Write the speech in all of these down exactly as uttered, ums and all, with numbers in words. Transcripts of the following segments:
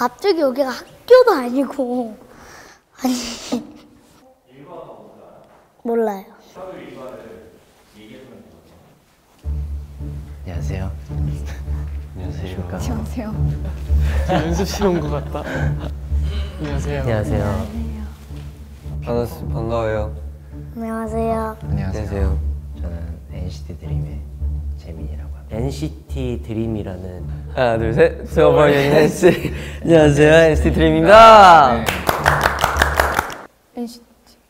갑자기 여기가 학교도 아니고 아니 몰라요. 안녕하세요. 안녕하세요. 안녕하세요. 연습실 온 것 같다. 안녕하세요. 안녕하세요. 반갑습니다. 반가워요. 안녕하세요. 안녕하세요. 저는 엔시티 드림의 재민이라고 합니다. 엔시티 드림이라는 하나 둘 셋. 수업을 여는 엔시티. 안녕하세요. 엔시티 드림입니다. 네. 엔시티.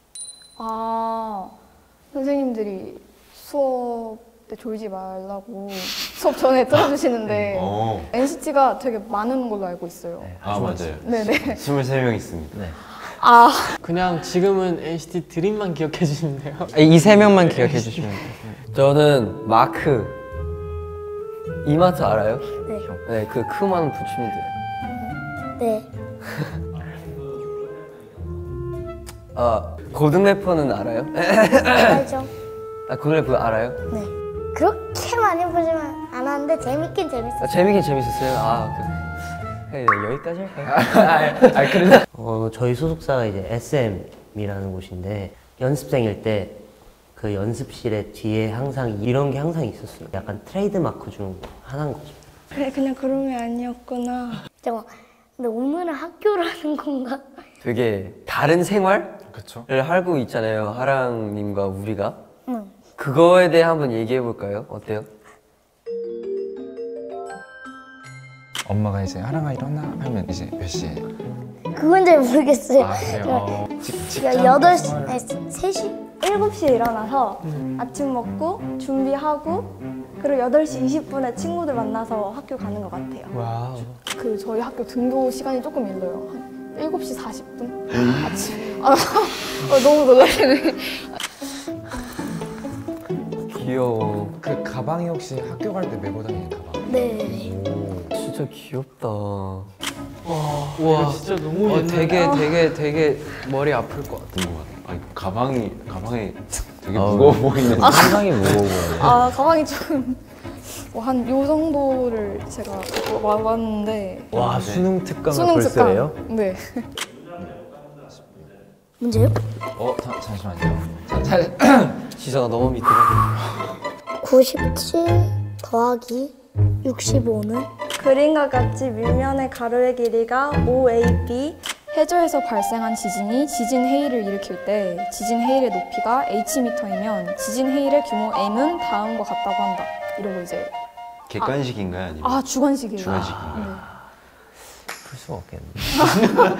아 선생님들이 수업 때 졸지 말라고 수업 전에 틀어주시는데 어. 엔시티가 되게 많은 걸로 알고 있어요. 네, 아 맞아요. 네네. 스물세 명 있습니다. 네. 아 그냥 지금은 엔시티 드림만 기억해 주시면 돼요. 이 세 명만 기억해 주시면 돼요. 저는 마크 이마트 알아요? 네. 네, 그 크만 붙이면 돼요. 네. 아, 고등 래퍼는 알아요? 알죠. 아, 고등 래퍼 알아요? 네. 그렇게 많이 보지만 안 하는데 재밌긴 재밌었어요. 아, 재밌긴 재밌었어요. 아, 그, 네, 여기까지 할까요? 아, 그래서 어, 저희 소속사가 이제 에스엠이라는 곳인데 연습생일 때 그 연습실에 뒤에 항상 이런 게 항상 있었어요. 약간 트레이드 마크 중 하나인 거죠. 그래 그냥 그런 게 아니었구나. 잠깐. 근데 오늘은 학교라는 건가? 되게 다른 생활을 그쵸? 하고 있잖아요. 하랑님과 우리가. 응. 그거에 대해 한번 얘기해 볼까요? 어때요? 엄마가 이제 하랑아 일어나 하면 이제 몇 시에? 그건 잘 모르겠어요. 아 그래요? 어, 직, 직장 여덟 시, 생활. 아니 세 시? 일곱 시에 일어나서 아침 먹고 준비하고 그리고 여덟 시 이십 분에 친구들 만나서 학교 가는 것 같아요. 와우. 그 저희 학교 등교 시간이 조금 일러요. 한 일곱 시 사십 분 아침. 아, 아 너무 놀라시네. 귀여워. 그 가방이 혹시 학교 갈 때 메고 다니는 가방? 네. 오, 진짜 귀엽다. 와, 와 진짜 너무 어, 옛날. 되게 되게 되게 머리 아플 것 같아. 아니, 가방이 가방에 되게 어. 무거워 보이는. 상당히 무거워 보여요. 아 가방이 좀 한 요 정도를 제가 와, 왔는데 와, 수능 특강을 수능 벌써 해요? 특강. 네. 문제요? 어 자, 잠시만요. 자, 자, 지성아 너무 밑으로. 구십칠 더하기 육십오는? 그림과 같이 밑면의 가로의 길이가 오 에이 비. 해저에서 발생한 지진이 지진 해일을 일으킬 때 지진 해일의 높이가 H미터이면 지진 해일의 규모 M은 다음과 같다고 한다. 이러고 이제 객관식인가요? 아니면? 아 주관식이에요. 주관식인가요? 네. 풀 수가 없겠네.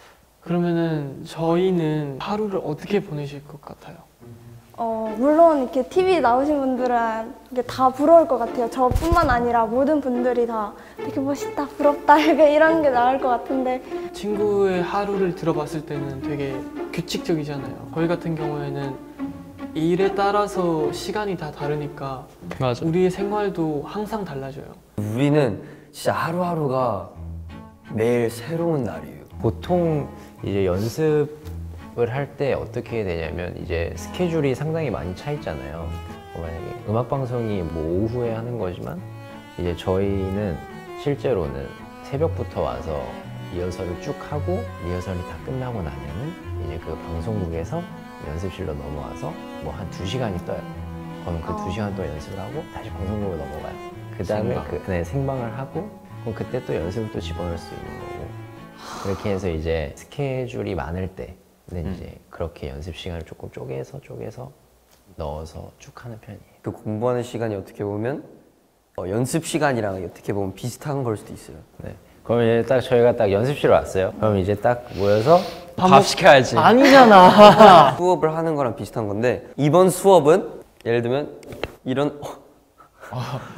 그러면은 저희는 하루를 어떻게 보내실 것 같아요? 어 물론 이렇게 티비 나오신 분들은 이게 다 부러울 것 같아요. 저뿐만 아니라 모든 분들이 다 되게 멋있다, 부럽다 이렇게 이런 게 나올 것 같은데 친구의 하루를 들어봤을 때는 되게 규칙적이잖아요. 저희 같은 경우에는 일에 따라서 시간이 다 다르니까 맞아. 우리의 생활도 항상 달라져요. 우리는 진짜 하루하루가 매일 새로운 날이에요. 보통 이제 연습을 할 때 어떻게 되냐면 이제 스케줄이 상당히 많이 차 있잖아요. 뭐 만약에 음악 방송이 뭐 오후에 하는 거지만 이제 저희는 실제로는 새벽부터 와서 리허설을 쭉 하고 리허설이 다 끝나고 나면은 이제 그 방송국에서 연습실로 넘어와서 뭐 한 두 시간이 떠요. 그럼 그 두 시간 또 연습을 하고 다시 방송국으로 넘어가요. 그 다음에 생방. 그, 네, 생방을 하고 그럼 그때 또 연습을 또 집어넣을 수 있는 거고 그렇게 해서 이제 스케줄이 많을 때는 음. 이제 그렇게 연습 시간을 조금 쪼개서 쪼개서 넣어서 쭉 하는 편이에요. 그 공부하는 시간이 어떻게 보면 어, 연습 시간이랑 어떻게 보면 비슷한 걸 수도 있어요. 네. 그럼 이제 딱 저희가 딱 연습실에 왔어요. 그럼 이제 딱 모여서 밥 시켜야지. 아니잖아. 수업을 하는 거랑 비슷한 건데 이번 수업은 예를 들면 이런 어,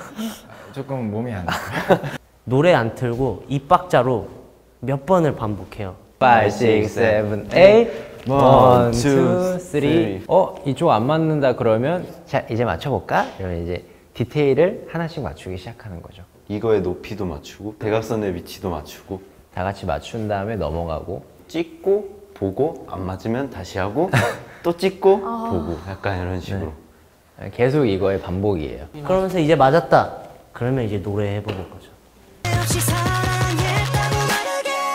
조금 몸이 안 돼. 노래 안 틀고 입 박자로 몇 번을 반복해요. five, six, seven, eight, one, two, three. 어? 이쪽 안 맞는다 그러면 자 이제 맞춰볼까? 이러면 이제 디테일을 하나씩 맞추기 시작하는 거죠. 이거의 높이도 맞추고 대각선의 위치도 맞추고 다 같이 맞춘 다음에 넘어가고 찍고 보고 안 맞으면 다시 하고 또 찍고 보고 약간 이런 식으로. 네. 계속 이거의 반복이에요. 그러면서 이제 맞았다. 그러면 이제 노래 해보는 거죠.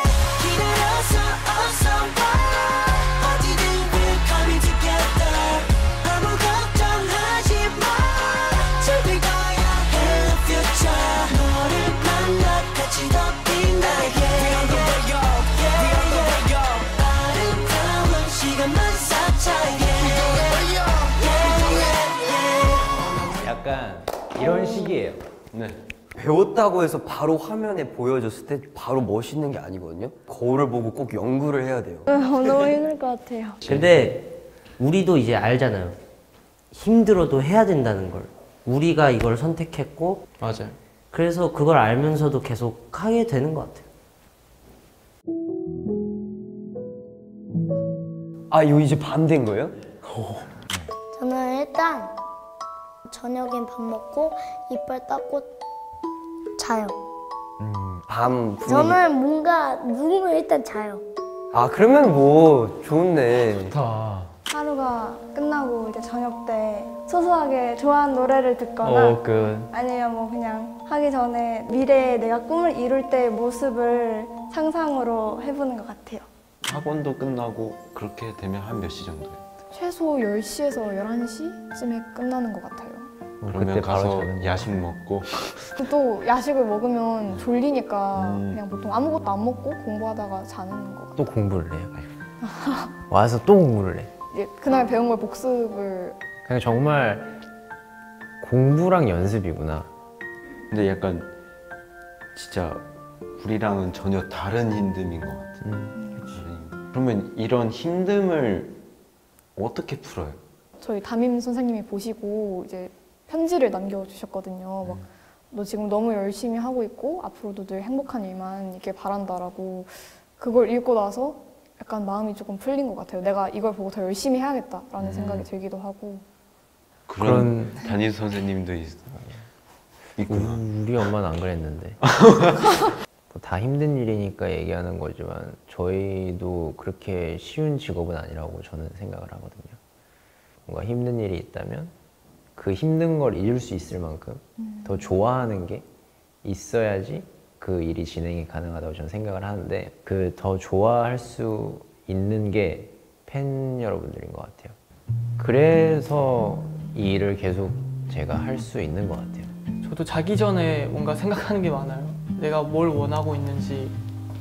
이런 식이에요. 네. 배웠다고 해서 바로 화면에 보여줬을 때 바로 멋있는 게 아니거든요. 거울을 보고 꼭 연구를 해야 돼요. 어, 너무 힘들 것 같아요. 근데 우리도 이제 알잖아요. 힘들어도 해야 된다는 걸. 우리가 이걸 선택했고 맞아요. 그래서 그걸 알면서도 계속 하게 되는 것 같아요. 아 이거 이제 반대인 거예요? 저는 일단 저녁엔 밥 먹고 이빨 닦고 자요. 밤 분위기. 저는 뭔가 누우면 일단 자요. 아 그러면 뭐 좋네. 좋다. 하루가 끝나고 이제 저녁 때 소소하게 좋아하는 노래를 듣거나 어, 그 아니면 뭐 그냥 하기 전에 미래에 내가 꿈을 이룰 때의 모습을 상상으로 해보는 것 같아요. 학원도 끝나고 그렇게 되면 한 몇 시 정도예요? 최소 열 시에서 열한 시쯤에 끝나는 것 같아요. 그러면 그때 바로 가서 자는 야식 먹고 또 야식을 먹으면 졸리니까 음. 그냥 보통 아무것도 안 먹고 공부하다가 자는 것 같아요. 또 공부를 해요. 와서 또 공부를 해. 이제 그날 배운 걸 복습을 그냥 정말 공부랑 연습이구나. 근데 약간 진짜 우리랑은 전혀 다른 힘듦인 것 같아요. 음, 다른. 그러면 이런 힘듦을 어떻게 풀어요? 저희 담임 선생님이 보시고 이제 편지를 남겨주셨거든요. 막 너 지금 너무 열심히 하고 있고 앞으로도 늘 행복한 일만 있길 바란다라고. 그걸 읽고 나서 약간 마음이 조금 풀린 것 같아요. 내가 이걸 보고 더 열심히 해야겠다라는 음. 생각이 들기도 하고. 그런, 담임 선생님도 있, 있구나. 우- 우리 엄마는 안 그랬는데. 뭐다 힘든 일이니까 얘기하는 거지만 저희도 그렇게 쉬운 직업은 아니라고 저는 생각을 하거든요. 뭔가 힘든 일이 있다면 그 힘든 걸 이룰 수 있을 만큼 음. 더 좋아하는 게 있어야지 그 일이 진행이 가능하다고 저는 생각을 하는데 그 더 좋아할 수 있는 게 팬 여러분들인 것 같아요. 그래서 이 일을 계속 제가 할 수 있는 것 같아요. 저도 자기 전에 뭔가 생각하는 게 많아요. 내가 뭘 원하고 있는지,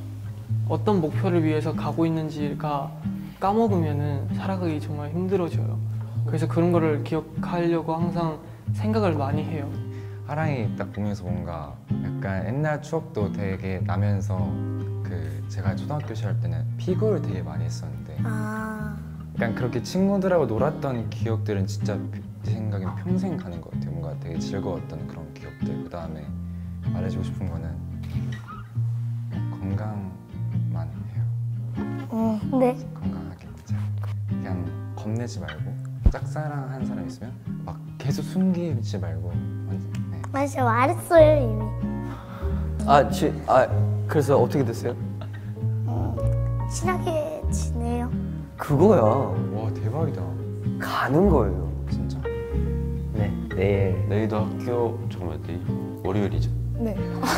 어떤 목표를 위해서 가고 있는지가 까먹으면은 살아가기 정말 힘들어져요. 그래서 그런 거를 기억하려고 항상 생각을 많이 해요. 하랑이 딱 보면서 뭔가 약간 옛날 추억도 되게 나면서 그 제가 초등학교 시절 때는 피구를 되게 많이 했었는데 아, 약간 그렇게 친구들하고 놀았던 기억들은 진짜 제 생각엔 평생 가는 것 같아요. 뭔가 되게 즐거웠던 그런 기억들. 그 다음에 말해주고 싶은 거는 건강만 해요. 어, 네. 건강하게 진짜. 그냥 겁내지 말고 짝사랑한 사람 있으면 막 계속 숨기지 말고 완전, 네. 맞아, 말했어요 이미. 아, 지, 아 그래서 어떻게 됐어요? 친하게 지내요. 그거야. 와 대박이다 가는 거예요. 진짜. 네, 내일. 내일도 학교 정말 내일 월요일이죠. 네.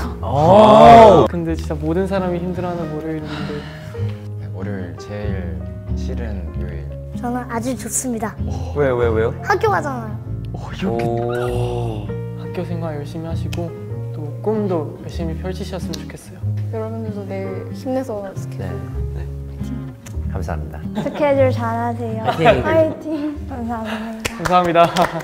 근데 진짜 모든 사람이 힘들어하는 월요일인데 네, 월요일 제일 싫은 요일. 저는 아주 좋습니다. 왜, 왜, 왜요? 학교 가잖아요. 오. 학교 생활 열심히 하시고 또 꿈도 열심히 펼치셨으면 좋겠어요. 여러분들도 내일 힘내서 스케줄. 네. 감사합니다. 스케줄 잘하세요. 화이팅! 화이팅! 감사합니다. 감사합니다.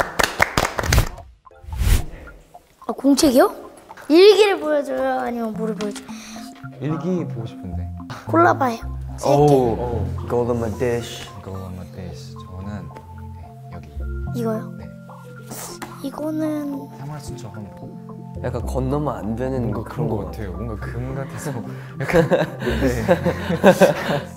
아, 공책이요? 일기를 보여줘요? 아니면 뭐를 보여줘요? 일기 보고 싶은데. 골라봐요. 세 개. 오. Go on my dish. Go on my days. 저는 네, 여기 이거요? 네. 이거는 생활수처럼 약간 건너면 안 되는 뭔가 거 그런 그런 것 거 같아요. 같아요. 뭔가 금 같아서 약간 네.